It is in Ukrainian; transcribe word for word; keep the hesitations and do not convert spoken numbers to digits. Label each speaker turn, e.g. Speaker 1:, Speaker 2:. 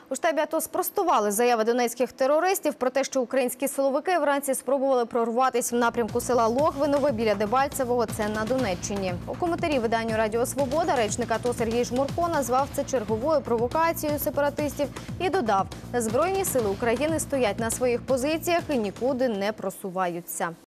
Speaker 1: У штабі АТО спростували заяви донецьких терористів про те, що українські силовики вранці спробували прорватися в напрямку села Логвинове біля Дебальцевого, це на Донеччині. У коментарі виданню «Радіо Свобода» речник АТО Сергій Жмурко назвав це черговою провокацією сепаратистів і додав: «Збройні сили України стоять на своїх позиціях і нікуди не просуваються».